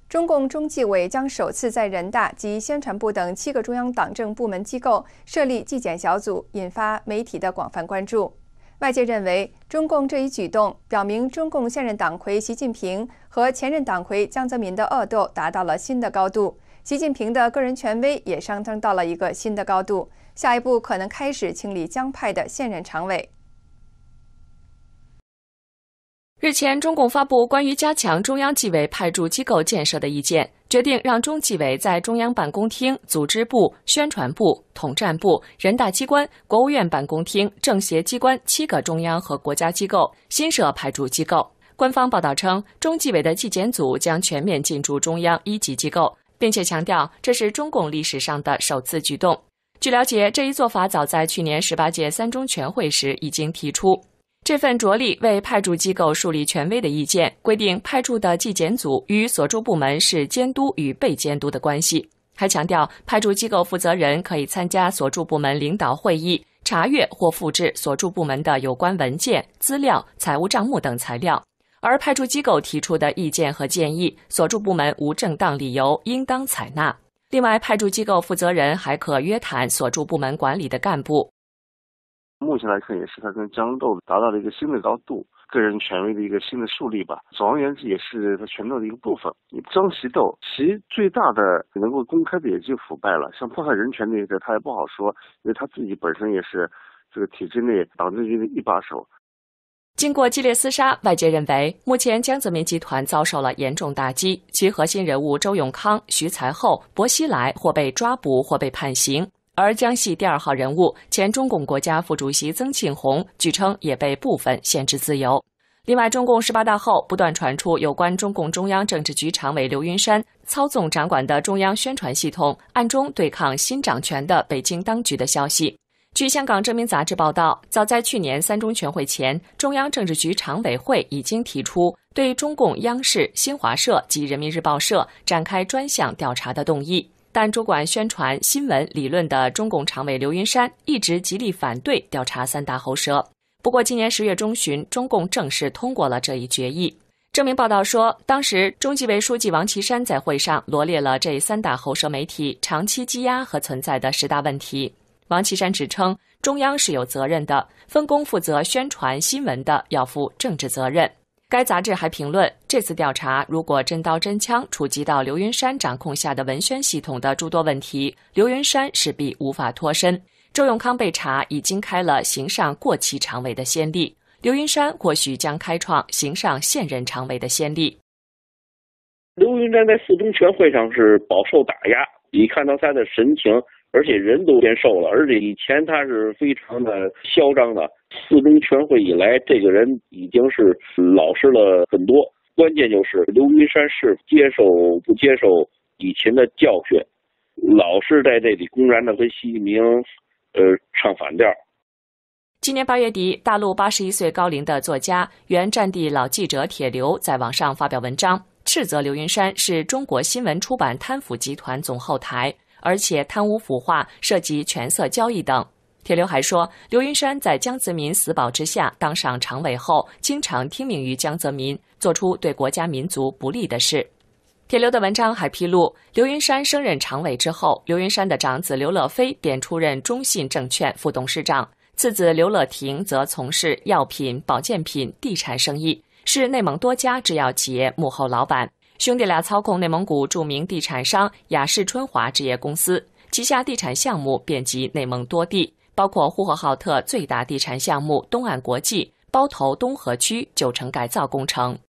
中共中纪委将首次在人大及宣传部等7个中央党政部门机构设立纪检小组，引发媒体的广泛关注。外界认为，中共这一举动表明中共现任党魁习近平和前任党魁江泽民的恶斗达到了新的高度，习近平的个人权威也上升到了一个新的高度。下一步可能开始清理江派的现任常委。 日前，中共发布关于加强中央纪委派驻机构建设的意见，决定让中纪委在中央办公厅、组织部、宣传部、统战部、人大机关、国务院办公厅、政协机关7个中央和国家机构新设派驻机构。官方报道称，中纪委的纪检组将全面进驻中央1级机构，并且强调这是中共历史上的首次举动。据了解，这一做法早在去年18届3中全会时已经提出。这份着力为派驻机构树立权威的意见，规定派驻的纪检组与所驻部门是监督与被监督的关系，还强调派驻机构负责人可以参加所驻部门领导会议，查阅或复制所驻部门的有关文件、资料、财务账目等材料。而派驻机构提出的意见和建议，所驻部门无正当理由应当采纳。另外，派驻机构负责人还可约谈所驻部门管理的干部。 目前来看，也是他跟江斗达到了一个新的高度，个人权威的一个新的树立吧。总而言之，也是他权斗的一个部分。你争习斗，其最大的能够公开的也就腐败了。像破坏人权那个，他也不好说，因为他自己本身也是这个体制内党政军的一把手。 经过激烈厮杀，外界认为目前江泽民集团遭受了严重打击，其核心人物周永康、徐才厚、薄熙来或被抓捕或被判刑。而江系第2号人物前中共国家副主席曾庆红，据称也被部分限制自由。另外，中共18大后不断传出有关中共中央政治局常委刘云山操纵掌管的中央宣传系统，暗中对抗新掌权的北京当局的消息。据香港证明杂志报道，早在去年3中全会前，中央政治局常委会已经提出对中共央视、新华社及人民日报社展开专项调查的动议。但主管宣传、新闻、理论的中共常委刘云山一直极力反对调查3大喉舌。不过，今年10月中旬，中共正式通过了这一决议。证明报道说，当时中纪委书记王岐山在会上罗列了这3大喉舌媒体长期积压和存在的10大问题。王岐山指称，中央是有责任的，分工负责宣传新闻的要负政治责任。该杂志还评论，这次调查如果真刀真枪触及到刘云山掌控下的文宣系统的诸多问题，刘云山势必无法脱身。周永康被查已经开了刑上过期常委的先例，刘云山或许将开创刑上现任常委的先例。 刘云山在4中全会上是饱受打压，一看到他的神情，而且人都变瘦了，而且以前他是非常的嚣张的。4中全会以来，这个人已经是老实了很多。关键就是刘云山是接受不接受以前的教训，老是在这里公然的跟习近平唱反调。 今年8月底，大陆81岁高龄的作家、原战地老记者铁流在网上发表文章，斥责刘云山是中国新闻出版贪腐集团总后台，而且贪污腐化涉及权色交易等。铁流还说，刘云山在江泽民死保之下当上常委后，经常听命于江泽民，做出对国家民族不利的事。铁流的文章还披露，刘云山升任常委之后，刘云山的长子刘乐飞便出任中信证券副董事长，次子刘乐庭则从事药品、保健品、地产生意，是内蒙多家制药企业幕后老板。兄弟俩操控内蒙古著名地产商雅士春华置业公司，旗下地产项目遍及内蒙多地，包括呼和浩特最大地产项目东岸国际，包头东河区旧城改造工程。